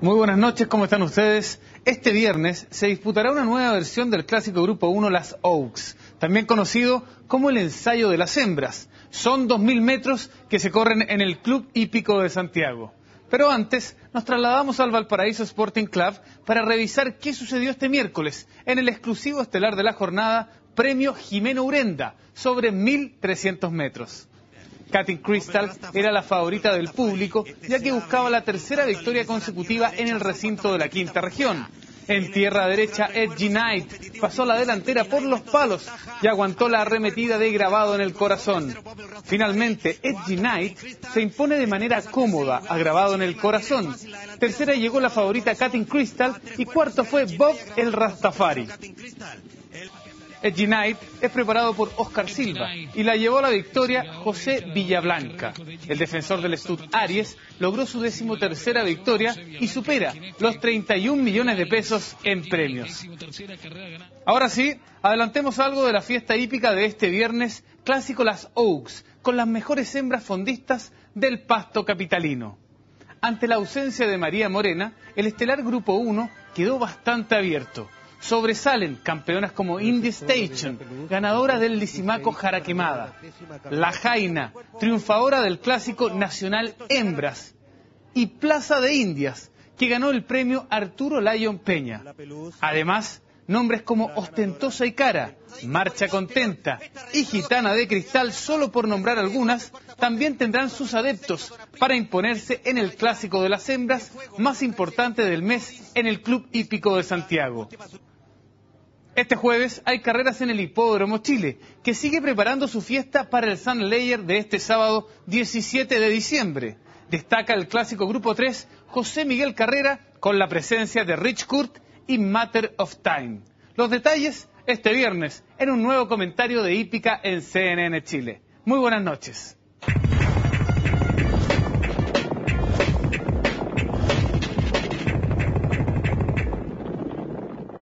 Muy buenas noches, ¿cómo están ustedes? Este viernes se disputará una nueva versión del clásico Grupo 1 Las Oaks, también conocido como el ensayo de las hembras. Son 2000 metros que se corren en el Club Hípico de Santiago. Pero antes nos trasladamos al Valparaíso Sporting Club para revisar qué sucedió este miércoles en el exclusivo estelar de la jornada, Premio Jimeno Urenda, sobre 1300 metros. Cutting Crystal era la favorita del público, ya que buscaba la tercera victoria consecutiva en el recinto de la quinta región. En tierra derecha, Edgy Knight pasó la delantera por los palos y aguantó la arremetida de Grabado en el Corazón. Finalmente, Edgy Knight se impone de manera cómoda a Grabado en el Corazón. Tercera llegó la favorita Cutting Crystal y cuarto fue Bob el Rastafari. Edgy Knight es preparado por Oscar Silva y la llevó a la victoria José Villablanca. El defensor del Stud Aries logró su 13ª victoria y supera los 31 millones de pesos en premios. Ahora sí, adelantemos algo de la fiesta hípica de este viernes, clásico Las Oaks, con las mejores hembras fondistas del pasto capitalino. Ante la ausencia de María Morena, el estelar Grupo 1 quedó bastante abierto. Sobresalen campeonas como Indy Station, ganadora del Lisimaco Jaraquemada, La Jaina, triunfadora del clásico nacional Hembras, y Plaza de Indias, que ganó el premio Arturo Lyon Peña. Además, nombres como Ostentosa y Cara, Marcha Contenta y Gitana de Cristal, solo por nombrar algunas, también tendrán sus adeptos para imponerse en el clásico de las hembras más importante del mes en el Club Hípico de Santiago. Este jueves hay carreras en el Hipódromo Chile, que sigue preparando su fiesta para el Sun Layer de este sábado 17 de diciembre. Destaca el clásico Grupo 3 José Miguel Carrera con la presencia de Rich Kurt y Matter of Time. Los detalles este viernes en un nuevo comentario de hípica en CNN Chile. Muy buenas noches.